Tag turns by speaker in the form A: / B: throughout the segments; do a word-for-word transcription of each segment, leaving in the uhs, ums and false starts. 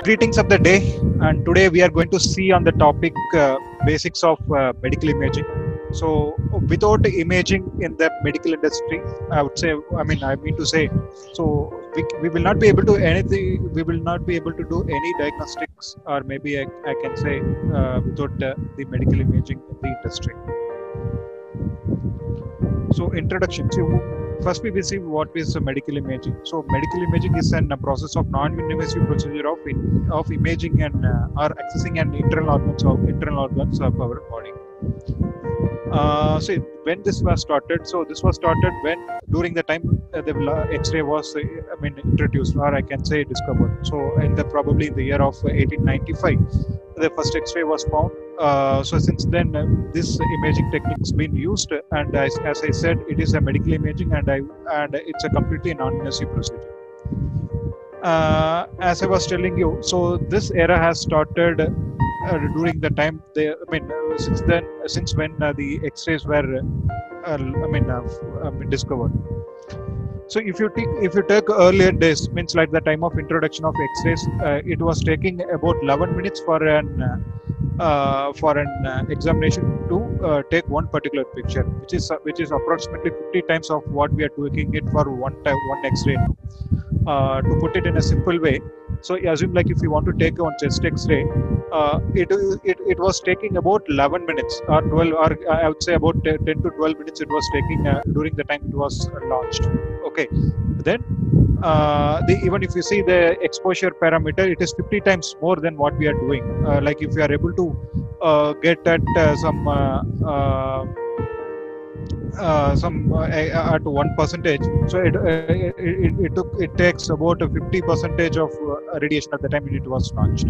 A: Greetings of the day, and today we are going to see on the topic uh, basics of uh, medical imaging. So, without imaging in the medical industry, I would say, I mean, I mean to say, so we, we will not be able to anything. We will not be able to do any diagnostics, or maybe I, I can say, uh, without uh, the medical imaging in the industry. So, introduction. So, first, we will see what is medical imaging. So, medical imaging is a process of non-invasive procedure of in, of imaging and uh, or accessing an internal organs of internal organs of our body. Uh, so, when this was started, so this was started when during the time uh, the X-ray was, uh, I mean, introduced, or I can say discovered. So, in the probably in the year of eighteen ninety-five, the first X-ray was found. Uh, so since then, uh, this imaging techniques been used, and as, as I said, it is a medical imaging, and I and it's a completely non-invasive procedure. Uh, as I was telling you, so this era has started uh, during the time. They, I mean, uh, since then, uh, since when uh, the X-rays were, uh, I mean, uh, I mean, discovered. So if you take if you take earlier days, means like the time of introduction of X-rays, uh, it was taking about eleven minutes for an uh, Uh, for an uh, examination to uh, take one particular picture, which is uh, which is approximately fifty times of what we are doing it for one time one X-ray. Uh, to put it in a simple way, so assume like if you want to take on chest X-ray, uh, it, it it was taking about eleven minutes or twelve, or I would say about ten to twelve minutes. It was taking uh, during the time it was launched. Okay, then. Uh, the, even if you see the exposure parameter, it is fifty times more than what we are doing. Uh, like if you are able to uh, get at uh, some uh, uh, uh, some uh, at one percentage, so it, uh, it it took it takes about a fifty percentage of uh, radiation at the time it was launched.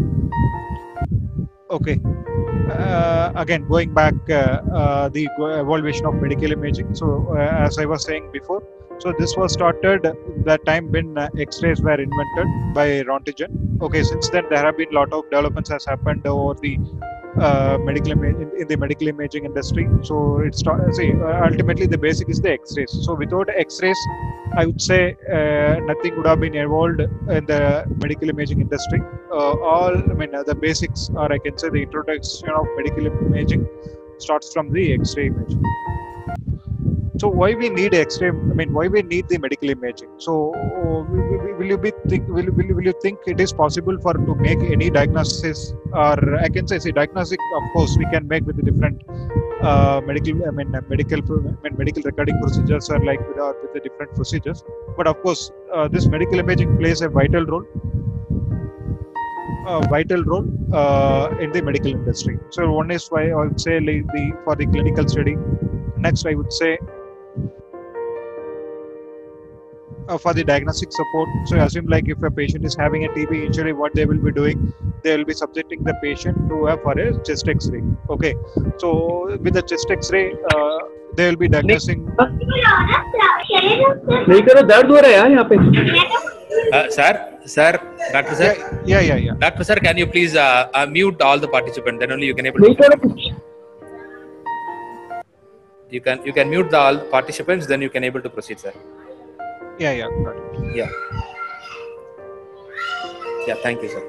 A: Okay. Uh, again, going back uh, uh, the evaluation of medical imaging. So uh, as I was saying before. So this was started the time when uh, X-rays were invented by Rontgen. Okay, since then there have been a lot of developments has happened over the uh, medical in, in the medical imaging industry. So it's see uh, ultimately the basic is the X-rays. So without X-rays, I would say uh, nothing would have been evolved in the medical imaging industry. Uh, all I mean uh, the basics, or I can say the introduction of medical imaging, starts from the X-ray imaging. So why we need X-ray? I mean, why we need the medical imaging? So will, will you be think? Will, will, will you think it is possible for to make any diagnosis? Or I can say, say diagnostic. Of course, we can make with the different uh, medical. I mean, medical. I mean, medical recording procedures are like with, uh, with the different procedures. But of course, uh, this medical imaging plays a vital role. A vital role uh, in the medical industry. So one is why I would say like the for the clinical study. Next, I would say. Uh, for the diagnostic support. So assume like if a patient is having a T B, usually what they will be doing, they will be subjecting the patient to a for a chest X-ray. Okay, so with the chest X-ray, uh, they will be diagnosing.
B: नहीं करो दर्द हो रहा है यार यहाँ पे.
C: Sir, sir, Doctor sir.
A: Yeah, yeah, yeah.
C: Doctor sir, can you please uh, uh, mute all the participants? Then only you can able to. You can you can mute the all participants. Then you can able to proceed, sir.
A: Yeah, yeah, got it.
C: Yeah. Yeah, thank you, sir.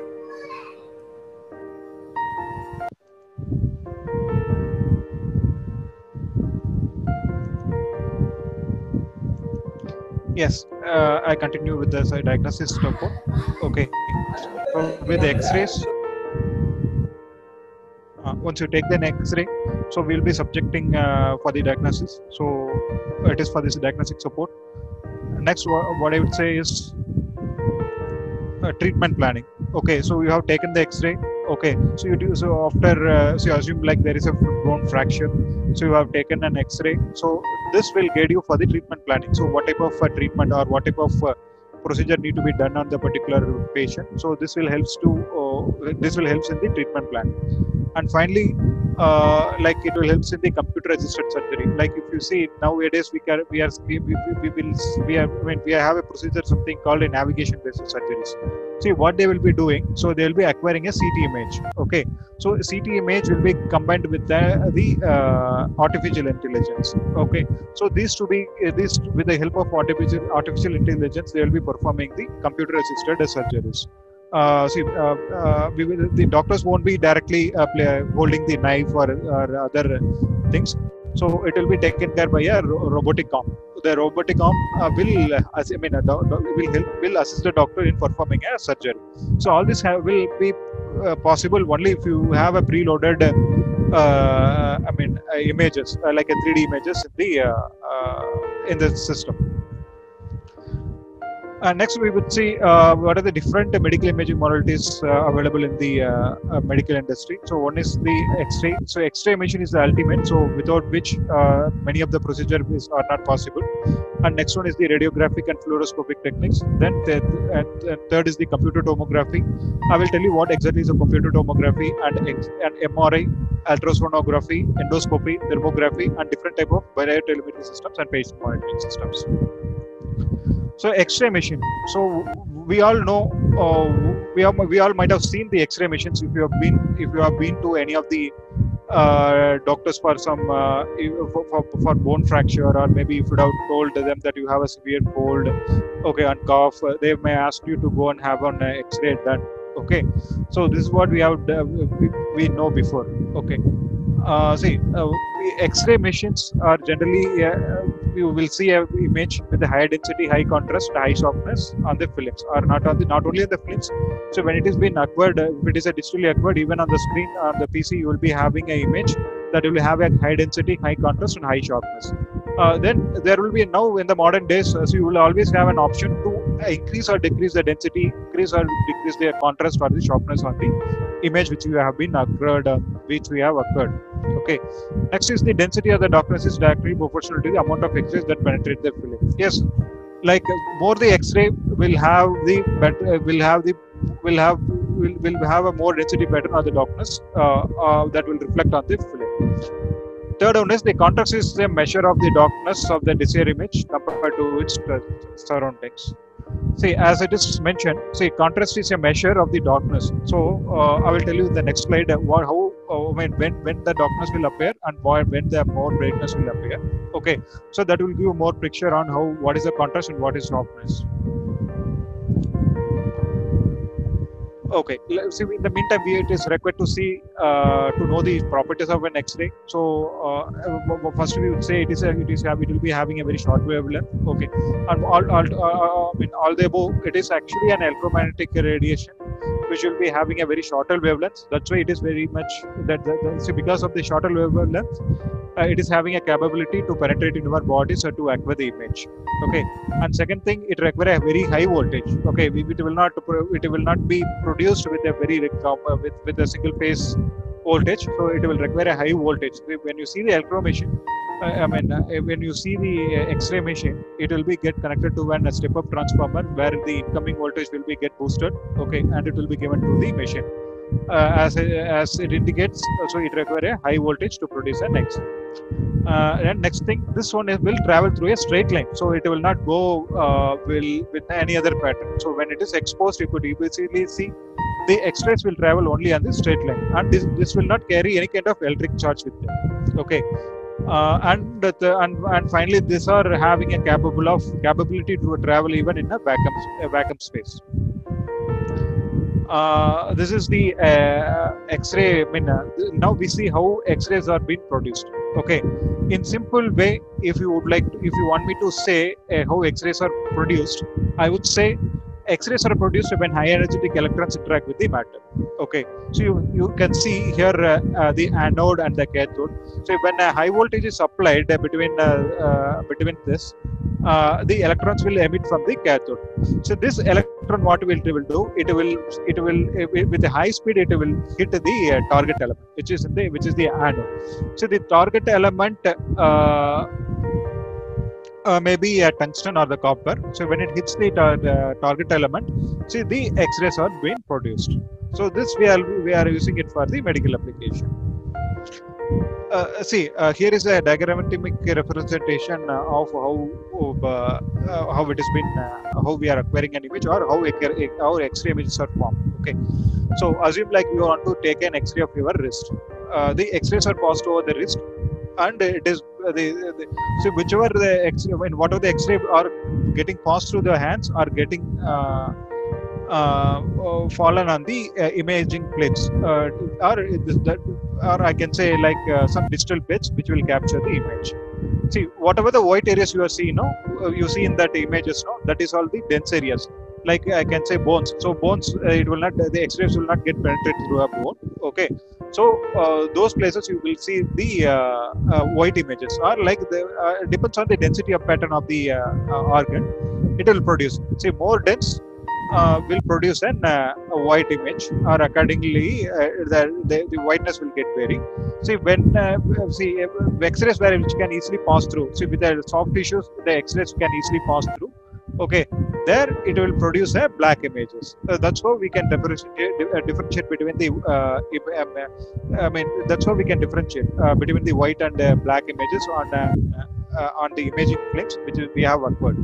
A: Yes, uh, I continue with the uh, diagnosis support. Okay, so with the X-rays, uh, once you take the X-ray, so we'll be subjecting uh, for the diagnosis. So it is for this diagnostic support. Next, what I would say is uh, treatment planning. Okay, so you have taken the X-ray. Okay, so you do so after uh, so you assume like there is a bone fracture. So you have taken an X-ray. So this will guide you for the treatment planning. So what type of uh, treatment or what type of uh, procedure need to be done on the particular patient. So this will helps to uh, this will helps in the treatment plan. And finally, uh, like it will helps in the computer-assisted surgery. Like if you see nowadays, we can we are we, we, we will we are I mean we have a procedure something called a navigation-based surgeries. See what they will be doing. So they will be acquiring a C T image. Okay, so C T image will be combined with the the uh, artificial intelligence. Okay, so these to be uh, this with the help of artificial artificial intelligence, they will be performing the computer-assisted surgeries. uh, see, uh, uh, we will, the doctors won't be directly uh, play, holding the knife or, or other things. So it will be taken care by a ro- robotic arm. The robotic arm uh, will, uh, as, I mean, uh, do- do- will help, will assist the doctor in performing a surgery. So all this have, will be uh, possible only if you have a preloaded, uh, I mean, uh, images uh, like a three D images in the uh, uh, in the system. Uh, next, we would see uh, what are the different medical imaging modalities uh, available in the uh, uh, medical industry. So one is the X-ray. So X-ray machine is the ultimate. So without which uh, many of the procedures are not possible. And next one is the radiographic and fluoroscopic techniques. Then th- and, and third is the computer tomography. I will tell you what exactly is a computer tomography and, and M R I, ultrasonography, endoscopy, thermography, and different type of biotelemetry systems and patient monitoring systems. So X-ray machine. So we all know, uh, we, are, we all might have seen the X-ray machines if you have been if you have been to any of the uh, doctors for some uh, for, for, for bone fracture, or maybe if you have told them that you have a severe cold, okay, and cough, uh, they may ask you to go and have an uh, X-ray done. Okay, so this is what we have uh, we, we know before. Okay. Uh, see, uh, X-ray machines are generally, uh, you will see an image with a high density, high contrast, high sharpness on the films, or not on the not only on the films. So when it is being acquired, uh, if it is a digitally acquired, even on the screen on the P C, you will be having an image that will have a high density, high contrast, and high sharpness. Uh, then there will be now in the modern days, uh, so you will always have an option to increase or decrease the density, increase or decrease the contrast or the sharpness on the image which you have been occurred, uh, which we have occurred. Okay. Next is the density of the darkness is directly proportional to the amount of X-rays that penetrate the film. Yes, like uh, more the X-ray will have the better, uh, will have the will have will, will have a more density pattern on the darkness uh, uh, that will reflect on the film. Third one is the contrast is the measure of the darkness of the desired image compared to its surroundings. See, as it is mentioned, see, contrast is a measure of the darkness. So, uh, I will tell you in the next slide uh, what, how, uh, I mean, when when the darkness will appear and when the more brightness will appear. Okay, so that will give you more picture on how what is the contrast and what is darkness. Okay, see, in the meantime, we, it is required to see uh, to know the properties of an X-ray. So uh, first we would say it is a, it is it will be having a very short wavelength. Okay, and all, all uh, I mean all the above, it is actually an electromagnetic radiation which will be having a very shorter wavelength. That's why it is very much that, that, that see, because of the shorter wavelength, uh, it is having a capability to penetrate into our bodies or to acquire the image. Okay, and second thing, it requires a very high voltage. Okay, we, it will not it will not be produced with a very with with a single phase voltage. So it will require a high voltage. When you see the electro machine, uh, I mean uh, when you see the uh, X-ray machine, it will be get connected to an, a step-up transformer where the incoming voltage will be get boosted. Okay, and it will be given to the machine. Uh, as as it indicates, so it requires a high voltage to produce an X. Uh, and next thing, this one is, will travel through a straight line, so it will not go uh, will with any other pattern. So when it is exposed, you could easily see the X-rays will travel only on the straight line, and this this will not carry any kind of electric charge with them. Okay, uh, and the, and and finally, these are having a capable of capability to travel even in a vacuum a vacuum space. Uh, this is the uh, X-ray. I mean, uh, now we see how X-rays are being produced. Okay, in simple way, if you would like, to, if you want me to say uh, how X-rays are produced, I would say X-rays are produced when high energetic electrons interact with the matter. Okay, so you, you can see here uh, uh, the anode and the cathode. So when a high voltage is applied uh, between uh, uh, between this, uh, the electrons will emit from the cathode. So this electron, what will it will do? It will it will uh, with a high speed it will hit the uh, target element, which is the which is the anode. So the target element. Uh, Uh, maybe a tungsten or the copper. So when it hits the, tar the target element, see the X-rays are being produced. So this we are we are using it for the medical application. Uh, see, uh, here is a diagrammatic representation uh, of how uh, uh, how it has been uh, how we are acquiring an image, or how our X-ray images are formed. Okay, so assume like you want to take an X-ray of your wrist. Uh, the X-rays are passed over the wrist, and it is uh, the, the so whichever the X, I mean, whatever the X-ray are getting passed through the hands are getting uh, uh, uh, fallen on the uh, imaging plates, uh, or this, that, or I can say like uh, some digital plates which will capture the image. See, whatever the white areas you are seeing, no, uh, you see in that images, no, that is all the dense areas. Like I can say bones. So bones, uh, it will not, the X-rays will not get penetrated through a bone. Okay. So uh, those places you will see the uh, uh, white images, or like the uh, depends on the density of pattern of the uh, uh, organ, it will produce. See, more dense uh, will produce an uh, a white image, or accordingly uh, the, the the whiteness will get vary. See, when uh, see uh, X-rays where which can easily pass through. See, with the soft tissues, the X-rays can easily pass through. Okay, there it will produce a black images. Uh, that's how we can differentiate, uh, differentiate between the. Uh, I mean, that's how we can differentiate uh, between the white and uh, black images on uh, uh, on the imaging films which we have acquired.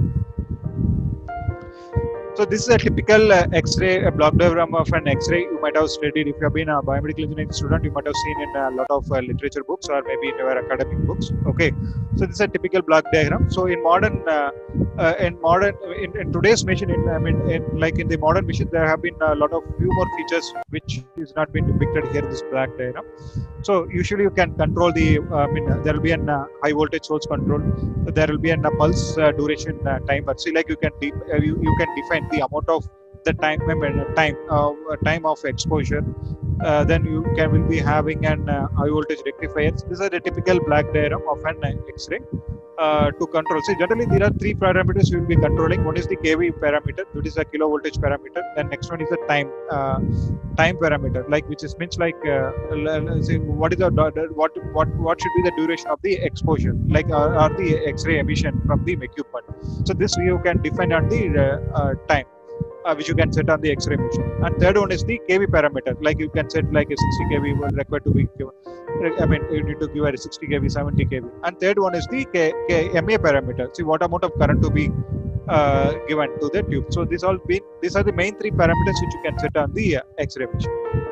A: So this is a typical uh, X-ray, a block diagram of an X-ray. You might have studied, if you have been a biomedical engineering student, you might have seen in a lot of uh, literature books or maybe in your academic books. Okay, so this is a typical block diagram. So in modern, uh, uh, in modern, in, in today's machine, in, I mean, in, like in the modern machine, there have been a lot of few more features which is not been depicted here in this block diagram. So usually you can control the, uh, I mean, there will be a uh, high voltage source control. There will be a pulse uh, duration uh, timer. See, like you can de uh, you, you can define the amount of the time I mean, time uh, time of exposure. Uh, then you can will be having an uh, high voltage rectifier. These are the typical black diagram of an uh, X-ray uh, to control. See, generally there are three parameters you will be controlling. One is the K V parameter, that is a kilo voltage parameter. Then next one is the time uh, time parameter, like which is means like uh, see, what is the what what what should be the duration of the exposure, like uh, or the X-ray emission from the equipment. So this you can define on the uh, uh, time. Uh, which you can set on the X-ray machine. And third one is the K V parameter, like you can set like a sixty K V will required to be given. I mean, you need to give a sixty K V, seventy K V. And third one is the K, K, M A parameter. See what amount of current to be uh, given to the tube. So these all been these are the main three parameters which you can set on the uh, X-ray machine.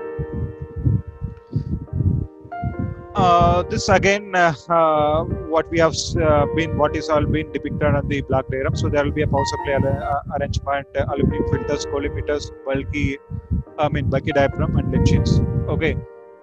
A: Uh, this again, uh, uh, what we have uh, been, what is all been depicted on the block diagram. So there will be a power supply uh, arrangement, uh, aluminum filters, collimators, bulky, I mean bulky diaphragm and lynchings. Okay,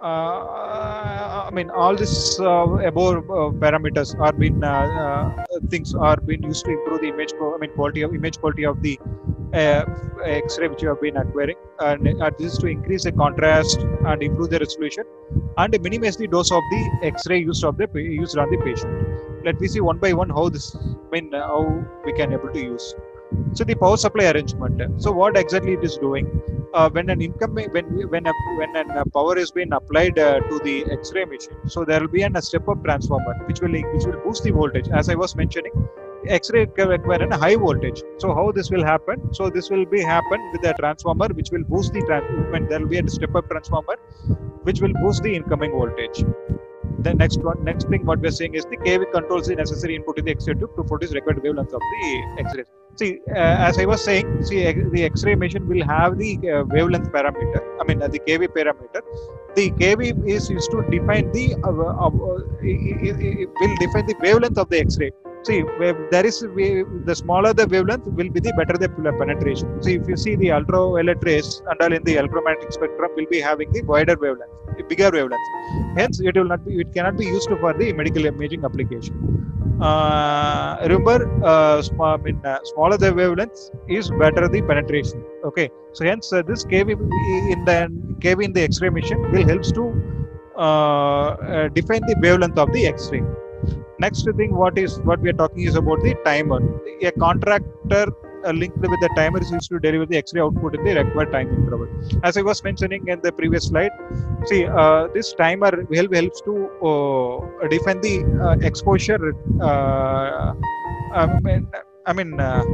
A: uh, I mean all these uh, above uh, parameters are been uh, uh, things are being used to improve the image, I mean quality of image quality of the uh, X-ray which you have been acquiring, and uh, this is to increase the contrast and improve the resolution and minimize the dose of the X-ray used of the used on the patient. Let me see one by one how this, I mean uh, how we can able to use. So the power supply arrangement. So what exactly it is doing? Uh, when an income, when when a, when an uh, power is being applied uh, to the X-ray machine, so there will be an, a step-up transformer which will which will boost the voltage. As I was mentioning, X-ray require a high voltage. So how this will happen? So this will be happen with a transformer which will boost the when there will be a step-up transformer which will boost the incoming voltage. The next one, next thing what we are saying is the K V controls the necessary input in the X-ray tube to produce required wavelength of the X-rays. See, uh, as I was saying, see the X-ray machine will have the uh, wavelength parameter. I mean uh, the K V parameter. The K V is used to define the uh, uh, it, it, it will define the wavelength of the X-ray. See, there is the smaller the wavelength will be the better the penetration. See, if you see the ultraviolet rays and all in the electromagnetic spectrum will be having the wider wavelength, bigger wavelength. Hence, it will not be, it cannot be used for the medical imaging application. Uh, remember, uh, small, I mean, uh, smaller the wavelength is better the penetration. Okay, so hence uh, this K V in the K V in the X-ray machine will helps to uh, uh, define the wavelength of the X-ray. Next thing, what is what we are talking is about the timer. A contractor uh, linked with the timer is used to deliver the X-ray output in the required time interval. As I was mentioning in the previous slide, see uh, this timer help, helps to uh, define the uh, exposure. Uh, I mean, I mean uh,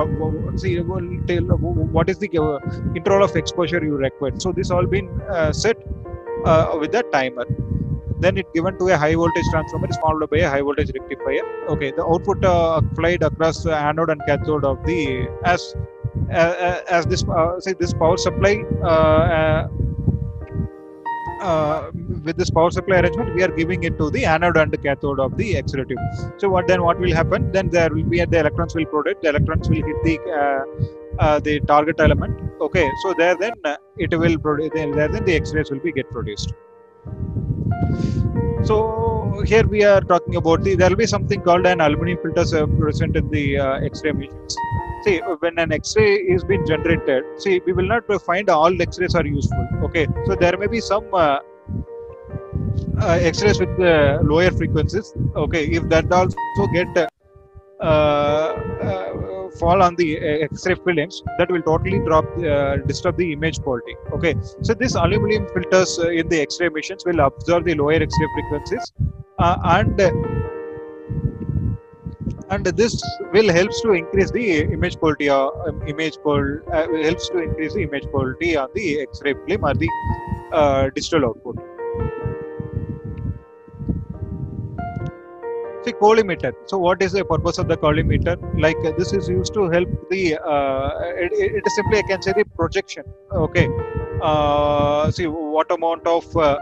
A: see what is the uh, interval of exposure you require. So this all been uh, set uh, with the timer. Then it given to a high voltage transformer is followed by a high voltage rectifier. Okay, the output uh, applied across the anode and cathode of the as uh, as this uh, say this power supply uh, uh, with this power supply arrangement we are giving it to the anode and the cathode of the X-ray tube. So what then what will happen? Then there will be the electrons will produce. The electrons will hit the uh, uh, the target element. Okay, so there then uh, it will produce. There then the X-rays will be get produced. So here we are talking about the. There will be something called an aluminum filters uh, present in the uh, X-ray machines. See, when an X-ray is being generated, see, we will not find all X-rays are useful. Okay, so there may be some uh, uh, X-rays with uh, lower frequencies. Okay, if that also get uh, uh, fall on the uh, X-ray films, that will totally drop, uh, disturb the image quality. Okay, so this aluminum filters uh, in the X-ray machines will absorb the lower X-ray frequencies, uh, and uh, and this will helps to increase the image quality. Uh, um, image qual uh, helps to increase the image quality on the X-ray film or the uh, digital output. See, collimeter. So, what is the purpose of the collimeter? Like uh, this is used to help the. Uh, it, it is simply, I can say, the projection. Okay. Uh, see what amount of. Uh,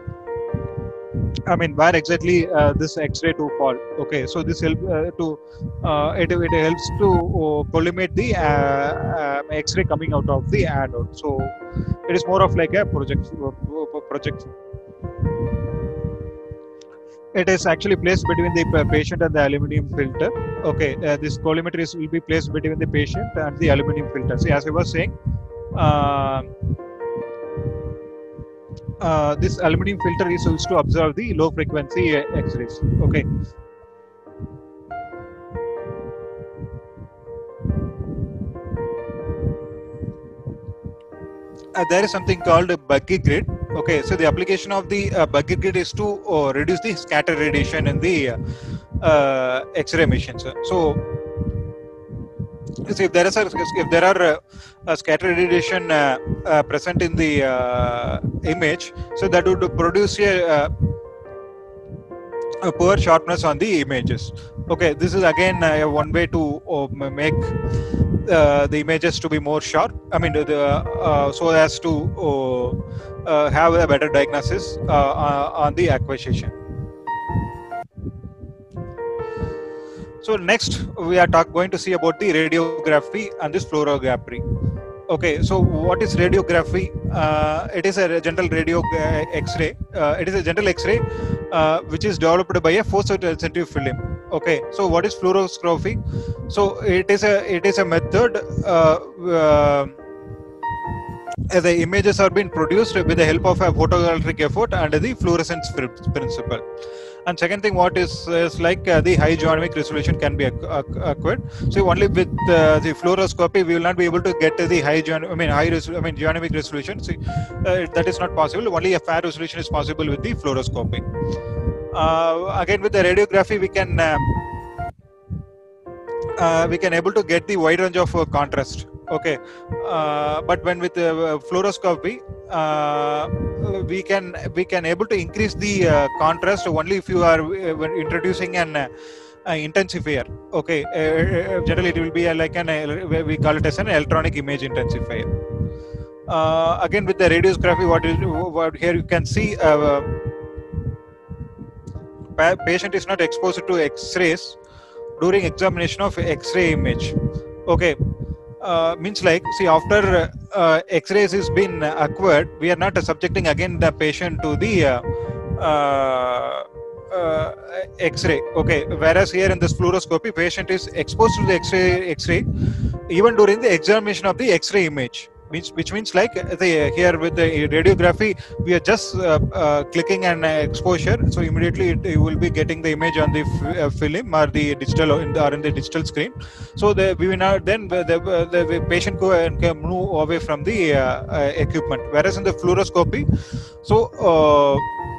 A: I mean, where exactly uh, this X-ray to fall? Okay. So this help uh, to. Uh, it it helps to uh, collimate the uh, uh, X-ray coming out of the anode. So it is more of like a projection. Uh, projection. It is actually placed between the patient and the aluminum filter. Okay, uh, this collimeter is will be placed between the patient and the aluminum filter. See, as I was saying, uh, uh, this aluminum filter is used to observe the low frequency uh, X-rays. Okay. Uh, there is something called a Buggy grid. Okay, so the application of the uh, Buggy grid is to uh, reduce the scatter radiation in the uh, uh, X-ray machines. So, so if there is a, if there are uh, a scatter radiation uh, uh, present in the uh, image, so that would produce a, uh, a poor sharpness on the images. Okay, this is again uh, one way to uh, make uh, the images to be more sharp. I mean, the, uh, so as to uh, uh, have a better diagnosis uh, uh, on the acquisition. So next, we are talk, going to see about the radiography and this fluorography. Okay, so what is radiography? Uh, it is a general radio uh, X-ray. Uh, it is a general X-ray uh, which is developed by a force sensitive film. Okay, so what is fluoroscopy? So it is a it is a method. Uh, uh, the images are being produced with the help of a photoelectric effort and the fluorescence principle. And second thing, what is, is like uh, the high geometric resolution can be acquired. So only with uh, the fluoroscopy, we will not be able to get to the high, I mean high, I mean geometric resolution. So uh, that is not possible. Only a fair resolution is possible with the fluoroscopy. Uh, again, with the radiography, we can uh, uh, we can able to get the wide range of uh, contrast. Okay, uh, but when with the uh, fluoroscopy, uh, we can we can able to increase the uh, contrast only if you are uh, when introducing an uh, uh, intensifier. Okay, uh, generally it will be a, like an uh, we call it as an electronic image intensifier. Uh, again, with the radiography, what is what here you can see. Uh, patient is not exposed to X-rays during examination of X-ray image. Okay. Uh, means like, see, after uh, X-rays is been acquired, we are not uh, subjecting again the patient to the uh, uh, uh, X-ray. Okay, whereas here in this fluoroscopy, patient is exposed to the X-ray, X-ray even during the examination of the X-ray image. Which, which means like the, here with the radiography, we are just uh, uh, clicking an exposure, so immediately it, you will be getting the image on the f uh, film or the digital in the, or in the digital screen. So the, we will not then the, the, the patient go and can move away from the uh, uh, equipment. Whereas in the fluoroscopy, so uh,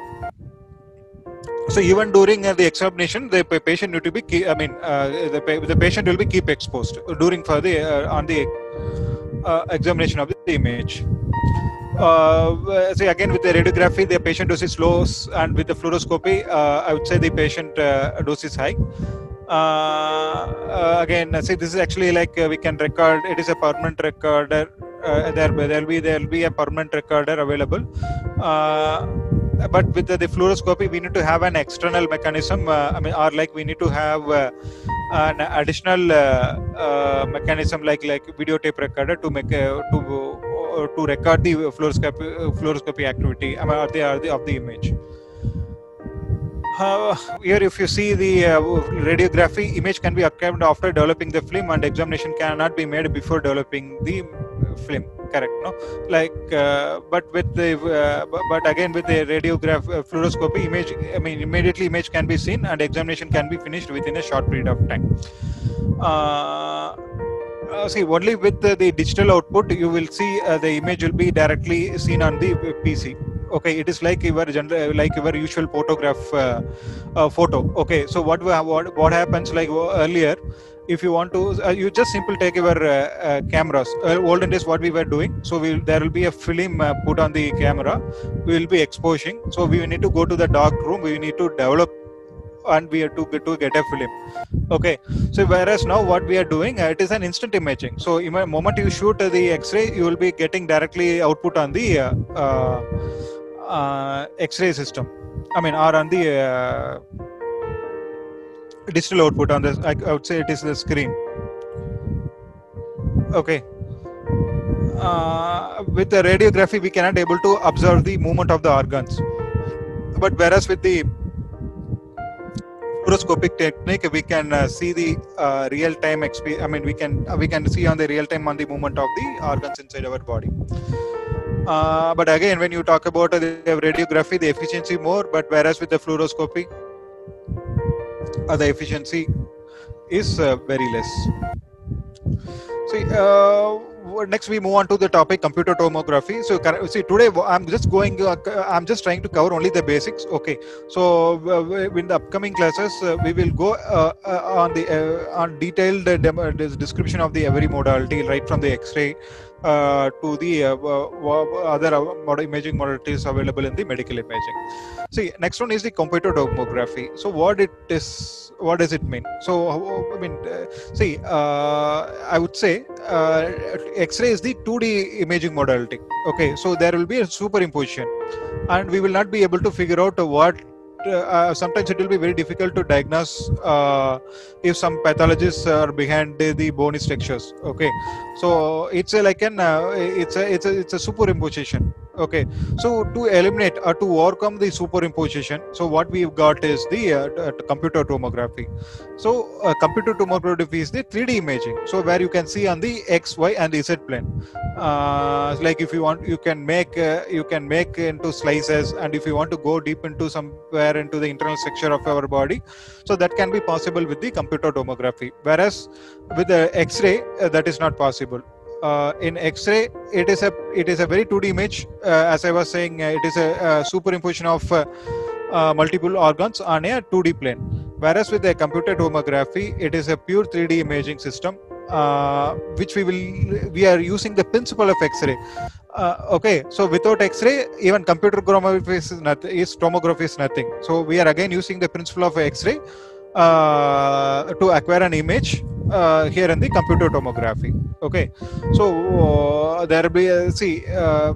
A: so even during uh, the examination, the patient need to be keep, I mean uh, the the patient will be keep exposed during for the uh, on the Uh, examination of the image. Uh, see, again with the radiography, the patient dose is low, and with the fluoroscopy, uh, I would say the patient uh, dose is high. Uh, uh, again, see, this is actually like uh, we can record. It is a permanent recorder. Uh, there, there will be there will be a permanent recorder available. Uh, but with the, the fluoroscopy, we need to have an external mechanism. Uh, I mean, or like we need to have uh, an additional uh, uh, mechanism like like videotape recorder to make uh, to uh, to record the fluoroscopy uh, fluoroscopy activity. I mean, or the, or the of the image. Uh, here, if you see the uh, radiography, image can be obtained after developing the film, and examination cannot be made before developing the film. Correct, no? Like, uh, but with the, uh, but again with the radiograph uh, fluoroscopy, image, I mean, immediately image can be seen, and examination can be finished within a short period of time. Uh, uh, see, only with the, the digital output, you will see uh, the image will be directly seen on the P C. Okay, it is like your general, like your usual photograph uh, uh, photo. Okay, so what what what happens like earlier, if you want to, uh, you just simply take your uh, uh, cameras. Uh, olden days, what we were doing, so we there will be a film uh, put on the camera. We will be exposing. So we need to go to the dark room. We need to develop, and we have to get to get a film. Okay, so whereas now what we are doing, uh, it is an instant imaging. So in the moment you shoot uh, the X-ray, you will be getting directly output on the uh, uh, uh, X-ray system. I mean, or on the uh, digital output on the, I, I would say it is the screen. Okay. Uh, with the radiography, we cannot able to observe the movement of the organs. But whereas with the fluoroscopic technique, we can uh, see the uh, real-time experience. I mean, we can uh, we can see on the real-time on the movement of the organs inside our body. Uh, but again, when you talk about uh, the radiography, the efficiency more. But whereas with the fluoroscopy, uh, the efficiency is uh, very less. See, uh, next we move on to the topic computer tomography. So see, today I'm just going, uh, I'm just trying to cover only the basics. Okay, so uh, in the upcoming classes uh, we will go uh, uh, on the uh, on detailed uh, demo, description of the every modality, right from the X-ray uh, to the uh, uh, other uh, imaging modalities available in the medical imaging. See, next one is the computer tomography. So what it is, what does it mean? So I mean, uh, see, uh, I would say uh, X-ray is the two D imaging modality. Okay, so there will be a superimposition, and we will not be able to figure out what. Uh, sometimes it will be very difficult to diagnose uh, if some pathologies are behind the, the bony structures. Okay, so it's a, like an uh, it's a it's a it's a superimposition. Okay, so to eliminate or to overcome the superimposition, so what we've got is the uh, computer tomography. So uh, computer tomography is the three D imaging. So where you can see on the X, Y, and Z plane. Uh, like if you want, you can make uh, you can make into slices, and if you want to go deep into somewhere into the internal structure of our body, so that can be possible with the computer tomography. Whereas with the X-ray, uh, that is not possible. Uh, in X-ray, it is a it is a very two D image. Uh, as I was saying, uh, it is a, a superimposition of uh, uh, multiple organs on a two D plane. Whereas with the computer tomography, it is a pure three D imaging system, uh, which we will we are using the principle of X-ray. Uh, okay, so without X-ray, even computer tomography is nothing. Is tomography is nothing. So we are again using the principle of X-ray uh, to acquire an image. Uh, here in the computer tomography. Okay, so uh, there will be a, see uh,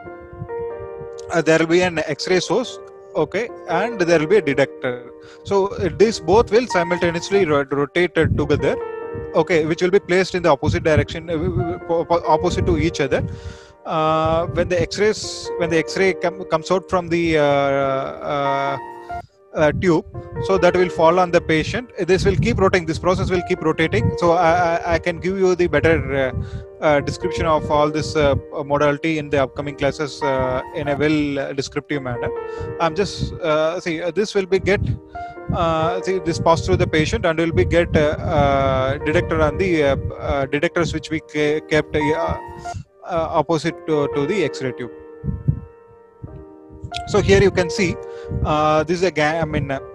A: uh, there will be an X-ray source. Okay, and there will be a detector. So uh, these both will simultaneously rot rotate together. Okay, which will be placed in the opposite direction, uh, opposite to each other. Uh, when the X-rays, when the X-ray com comes out from the uh, uh, Uh, tube, so that will fall on the patient. This will keep rotating, this process will keep rotating. So I, I, I can give you the better uh, uh, description of all this uh, modality in the upcoming classes uh, in a well uh, descriptive manner. I'm just uh, see uh, this will be get uh, see this pass through the patient, and will be get uh, uh, detector on the uh, uh, detectors which we kept uh, uh, opposite to, to the X-ray tube. So here you can see uh, this is again, I mean, uh,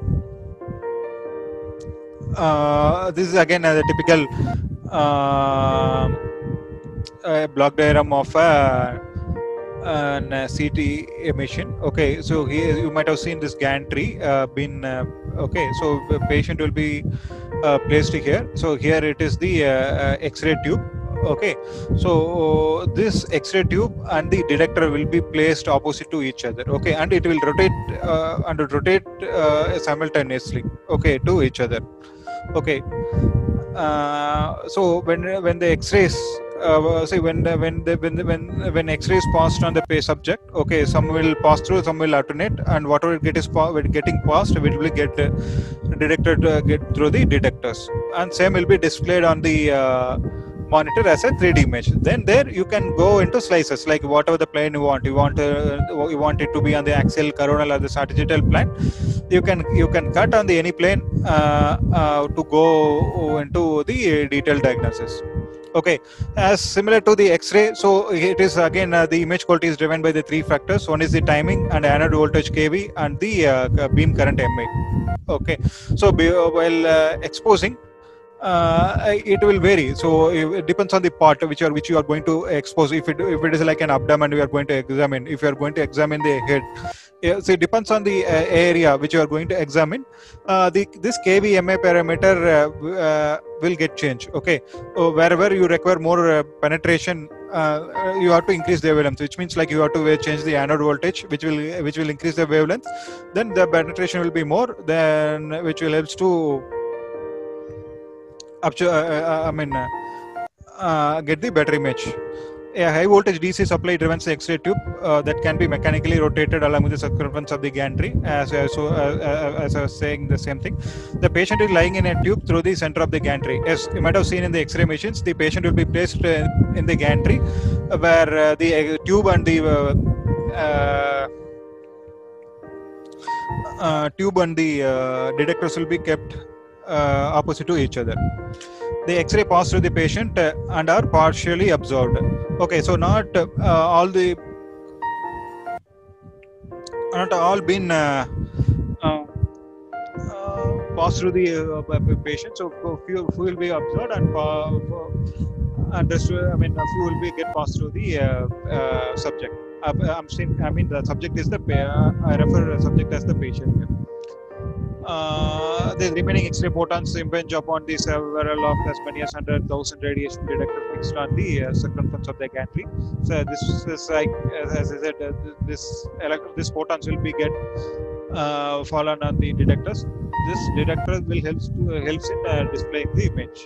A: uh, this is again uh, the typical uh, uh, block diagram of uh, an uh, C T emission. Okay, so here you might have seen this gantry uh, been uh, okay. So the patient will be uh, placed here. So here it is the uh, uh, X-ray tube. Okay, so this X-ray tube and the detector will be placed opposite to each other. Okay, and it will rotate uh, and rotate uh, simultaneously. Okay, to each other. Okay, uh, so when when the X-rays uh, say when the, when the, when the, when when X-rays passed on the pay subject, okay, some will pass through, some will alternate, and whatever get is pa- getting passed, it will get uh, detected uh, get through the detectors, and same will be displayed on the uh, monitor as a three D image. Then there you can go into slices, like whatever the plane you want. You want uh, you want it to be on the axial, coronal, or the sagittal plane. You can you can cut on the any plane uh, uh, to go into the detailed diagnosis. Okay, as similar to the X-ray, so it is again uh, the image quality is driven by the three factors. One is the timing and anode voltage K V and the uh, beam current M A. Okay, so be, uh, while uh, exposing, uh, it will vary. So it depends on the part which you are which you are going to expose. If it if it is like an abdomen, we are going to examine. If you are going to examine the head, yeah, so it depends on the uh, area which you are going to examine. Uh, the this K V M A parameter uh, uh, will get changed. Okay, so wherever you require more uh, penetration, uh, you have to increase the wavelength, which means like you have to change the anode voltage, which will which will increase the wavelength. Then the penetration will be more, then which will helps to up to, uh, uh, I mean, uh, uh, get the better image. A high voltage D C supply driven X-ray tube uh, that can be mechanically rotated along with the circumference of the gantry. As uh, so, uh, uh, as I was saying, the same thing. The patient is lying in a tube through the center of the gantry. As you might have seen in the X-ray machines, the patient will be placed uh, in the gantry, uh, where uh, the uh, tube and the uh, uh, uh, tube and the uh, detectors will be kept uh, opposite to each other. The X-ray pass through the patient uh, and are partially absorbed. Okay, so not uh, all the not all been uh, uh, uh, passed through the uh, patient. So few, few will be absorbed and uh, and this, I mean a few will be get passed through the uh, uh, subject. Uh, I'm saying I mean the subject is the uh, I refer subject as the patient. Uh, the remaining X-ray photons impinge upon the several of as many as one hundred thousand radiation detector fixed on the uh, circumference of the gantry. So this is like, as I said, uh, this electron, this photons will be get uh, fallen on the detectors. This detector will helps to uh, helps in uh, displaying the image.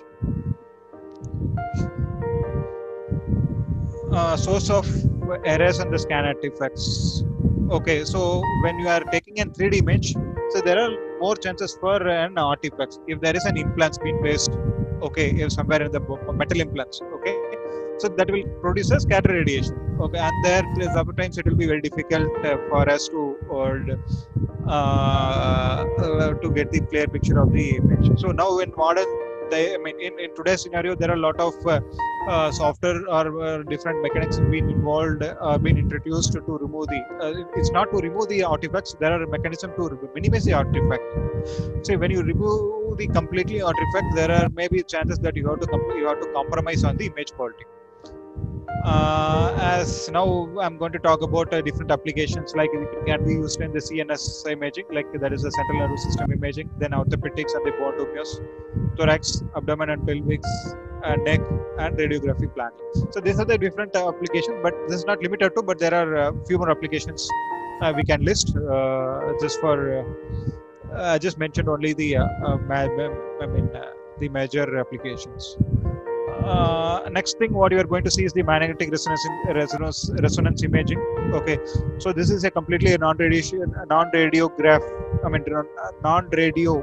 A: Uh, source of errors and the scan artifacts. Okay, so when you are taking a three D image, so there are more chances for an artifact. If there is an implant being placed, okay, if somewhere in the metal implants, okay, so that will produce a scatter radiation. Okay, and there sometimes it will be very difficult uh, for us to or uh, uh, to get the clear picture of the image. So now in modern, they, I mean, in, in today's scenario, there are a lot of uh, uh, software or uh, different mechanisms being involved, uh, being introduced to, to remove the. Uh, it's not to remove the artifacts. There are mechanisms to minimize the artifact. So when you remove the completely artifact, there are maybe chances that you have to you have to compromise on the image quality. Uh, as now I'm going to talk about uh, different applications, like it can be used in the C N S imaging, like that is the central nervous system imaging, then orthopedics and the bone tumors, thorax, abdomen and pelvic, uh, neck, and radiography planning. So these are the different uh, applications, but this is not limited to, but there are a uh, few more applications uh, we can list uh, just for, uh, I just mentioned only the, uh, uh, I mean, uh, the major applications. Uh, next thing what you are going to see is the magnetic resonance resonance resonance imaging. Okay, so this is a completely non-radiation non-radiograph I mean non-radio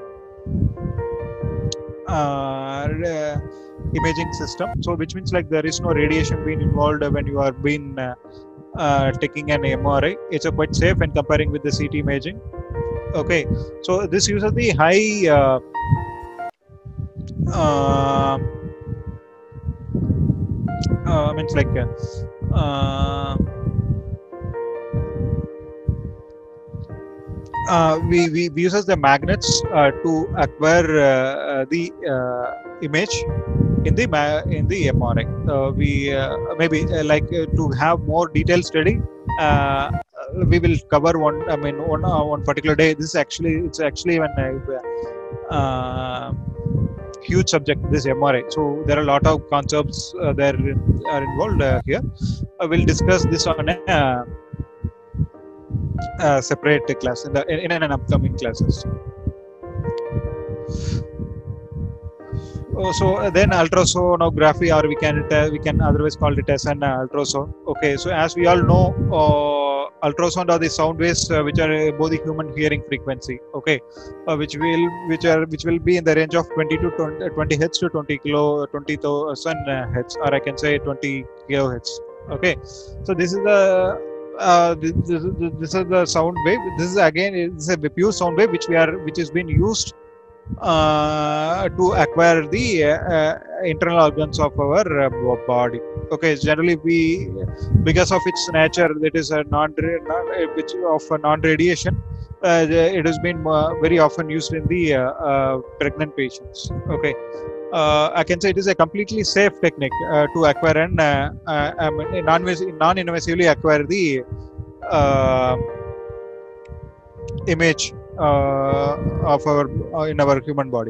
A: uh, imaging system, so which means like there is no radiation being involved when you are being uh, uh, taking an M R I. It's a quite safe when comparing with the C T imaging. Okay, so this uses the high uh, uh, Uh, means like uh, uh, we, we we uses the magnets uh, to acquire uh, the uh, image in the in the M R I. Uh, we uh, maybe uh, like uh, to have more detailed study. Uh, we will cover one. I mean, one uh, one particular day. This is actually it's actually when I, uh, huge subject, this M R I. So there are a lot of concepts uh, that are involved uh, here. Uh, we'll discuss this on a, uh, a separate class in the in, in an upcoming classes. Oh, so uh, then ultrasonography, or we can uh, we can otherwise call it as an uh, ultrasound. Okay, so as we all know, uh, ultrasound are the sound waves uh, which are above the human hearing frequency. Okay, uh, which will which are which will be in the range of twenty to twenty hertz to twenty kilo twenty thousand uh, hertz, or I can say twenty kilohertz. Okay, so this is the uh, this, this, this is the sound wave. This is again this is a pure sound wave which we are which is being used uh, to acquire the uh, uh, internal organs of our uh, body. Okay, generally we, because of its nature, that is a non, non which of a non-radiation, uh, it has been uh, very often used in the uh, uh, pregnant patients. Okay, uh, I can say it is a completely safe technique uh, to acquire and uh, uh, um, non-invasively acquire the uh, image uh, of our uh, in our human body.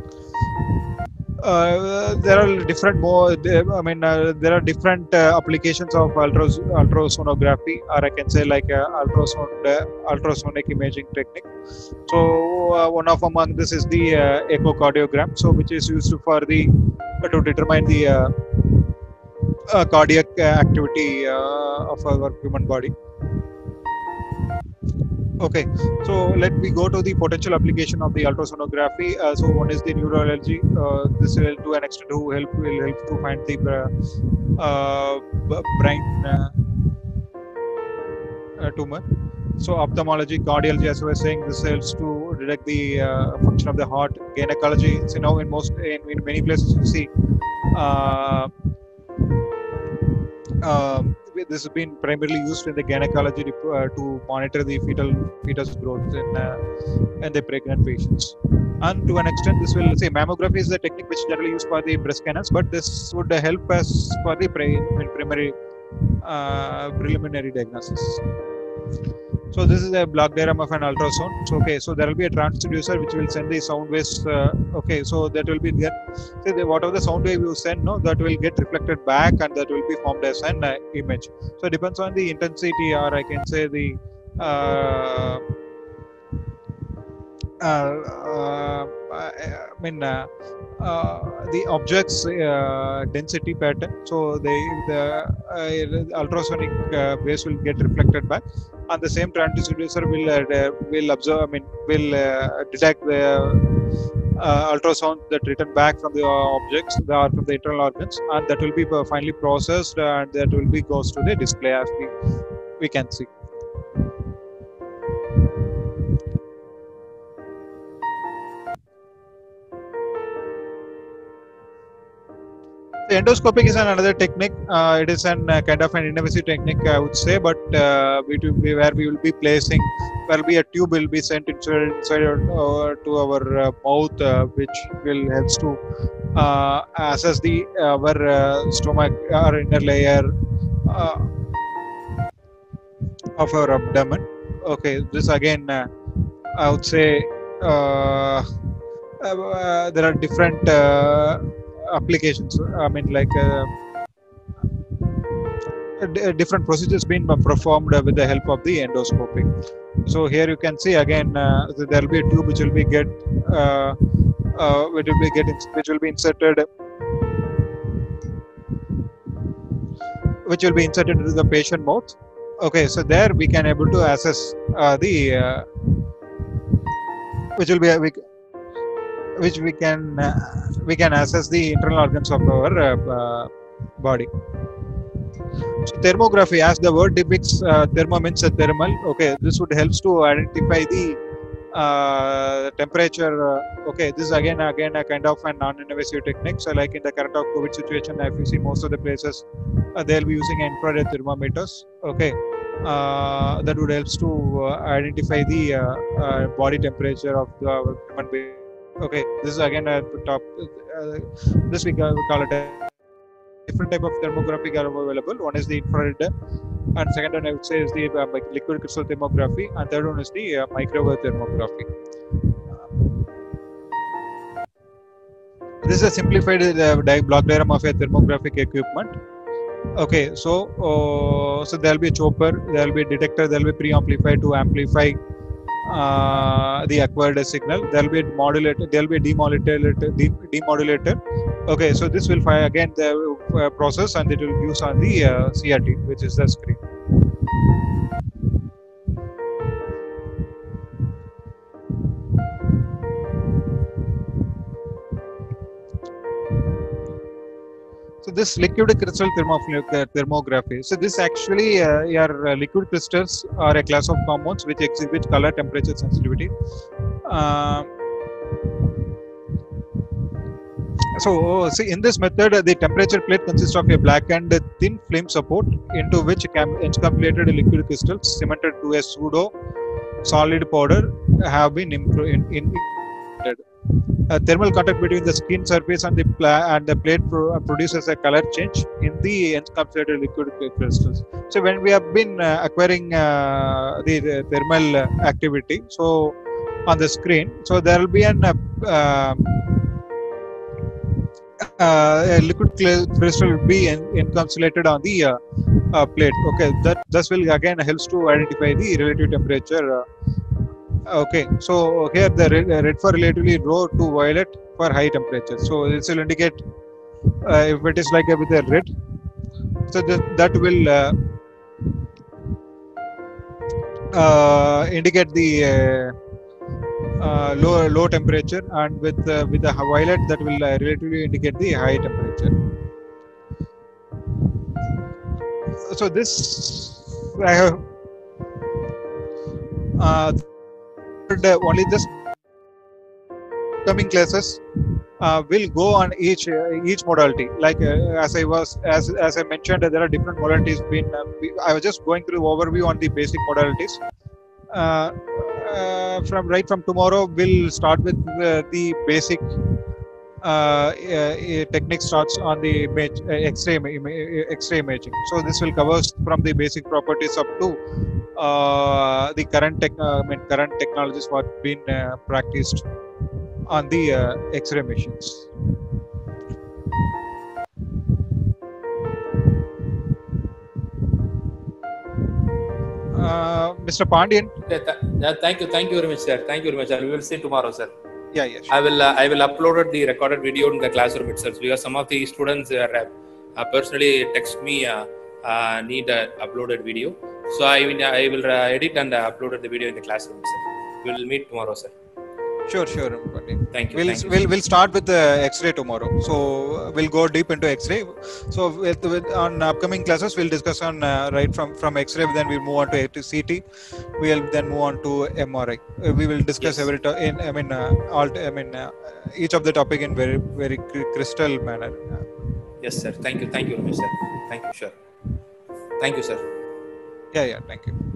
A: Uh, there are different more. I mean, uh, there are different uh, applications of ultras ultrasonography, or I can say like uh, ultrasound uh, ultrasonic imaging technique. So uh, one of among this is the uh, echocardiogram. So which is used for the uh, to determine the uh, uh, cardiac activity uh, of our human body. Okay, so let me go to the potential application of the ultrasonography. Uh, so one is the neurology. Uh, this will to an extent who help will help to find the uh, uh, brain uh, uh, tumor. So ophthalmology, cardiology, as I was saying, this helps to detect the uh, function of the heart. Gynecology. So now in most in, in many places you see. Uh, uh, This has been primarily used in the gynecology uh, to monitor the fetal fetus growth in uh, in the pregnant patients. And to an extent, this will say mammography is the technique which is generally used for the breast cancer, but this would help us for the primary uh, preliminary diagnosis. So this is a block diagram of an ultrasound. So okay, so there will be a transducer which will send the sound waves. Uh, okay, so that will be get say the, whatever the sound wave you send, no, that will get reflected back and that will be formed as an uh, image. So it depends on the intensity, or I can say the uh, uh, uh, I mean uh, uh, the object's uh, density pattern. So the the uh, ultrasonic uh, waves will get reflected back, and the same transducer will uh, will observe. I mean will uh, detect the uh, ultrasound that return back from the objects, the, or from the internal organs, and that will be finally processed, and that will be goes to the display as we we can see. The endoscopic is another technique. Uh, it is an uh, kind of an invasive technique, I would say, but uh, we do, we, where we will be placing, there will be a tube will be sent inside, inside uh, to our uh, mouth, uh, which will helps to uh, assess the our uh, stomach, our inner layer uh, of our abdomen. Okay, this again, uh, I would say uh, uh, there are different. Uh, applications. I mean, like uh, d- different procedures being performed uh, with the help of the endoscopy. So here you can see again uh, there will be a tube which will be get uh, uh, which will be get which will be inserted which will be inserted into the patient mouth. Okay, so there we can able to assess uh, the uh, which will be we, which we can uh, we can assess the internal organs of our uh, uh, body. So thermography, as the word depicts, uh, thermo means a thermal. Okay, this would helps to identify the uh, temperature. Uh, okay, this is again again a kind of a non-invasive technique. So like in the current of COVID situation, if you see most of the places, uh, they'll be using infrared thermometers. Okay, uh, that would helps to uh, identify the uh, uh, body temperature of the human being. Okay, this is again a top. Uh, this we call it a different type of thermography are available. One is the infrared, and second one I would say is the uh, liquid crystal thermography, and third one is the uh, microwave thermography. this is a simplified uh, di- block diagram of a thermographic equipment. Okay, so uh, so there will be a chopper, there will be a detector, there will be preamplifier to amplify uh, the acquired signal. There will be a modulator, there will be a demodulator, de- demodulator. Okay, so this will fire again the uh, process, and it will use on the uh, C R T, which is the screen. So this liquid crystal thermoph- thermography. So this actually uh, your uh, liquid crystals are a class of compounds which exhibit color, temperature, sensitivity. Uh, so see, in this method, the temperature plate consists of a black and thin flame support into which cam- encapsulated liquid crystals cemented to a pseudo solid powder have been impro- in, in, in Uh, thermal contact between the skin surface and the pla- and the plate pro- produces a color change in the encapsulated liquid crystals. So when we have been uh, acquiring uh, the, the thermal activity, so on the screen, so there will be an uh, uh, uh, a liquid crystal will be en- encapsulated on the uh, uh, plate. Okay, that thus will again helps to identify the relative temperature. Uh, Okay, so here the red, red for relatively low to violet for high temperature. So this will indicate uh, if it is like a, with a red, so that, that will uh, uh, indicate the uh, uh, low low temperature, and with uh, with the violet that will uh, relatively indicate the high temperature. So this I have uh, only this coming classes uh, will go on each uh, each modality. Like uh, as I was as as I mentioned, there are different modalities. Been uh, we, I was just going through overview on the basic modalities. Uh, uh, from right from tomorrow, we'll start with uh, the basic uh, uh, technique starts on the image, uh, X-ray X-ray imaging. So this will cover from the basic properties up to uh, the current tech, uh, I mean current technologies what been uh, practiced on the uh, X-ray machines. Uh, Mister Pandian.
C: Okay, th- yeah, thank you, thank you very much, sir. Thank you very much, sir. We will see tomorrow, sir.
A: Yeah, yeah. Sure.
C: I will, uh, I will upload the recorded video in the classroom itself, because some of the students are, uh, personally text me uh, uh, need a uploaded video. So I will, I will uh, edit and uh, upload the video in the classroom itself. We will meet tomorrow, sir.
A: Sure, sure.
C: Thank you.
A: We'll
C: thank you,
A: we'll, we'll start with the X-ray tomorrow. So we'll go deep into X-ray. So with, with on upcoming classes, we'll discuss on uh, right from from X-ray. Then we'll move on to C T. We'll then move on to M R I. Uh, we will discuss
C: Yes.
A: every to- in I mean uh, all I mean uh, each of the topic in very very crystal manner.
C: Yes, sir. Thank you. Thank you very much, sir. Thank you, sure. Thank you, sir.
A: Yeah, yeah. Thank you.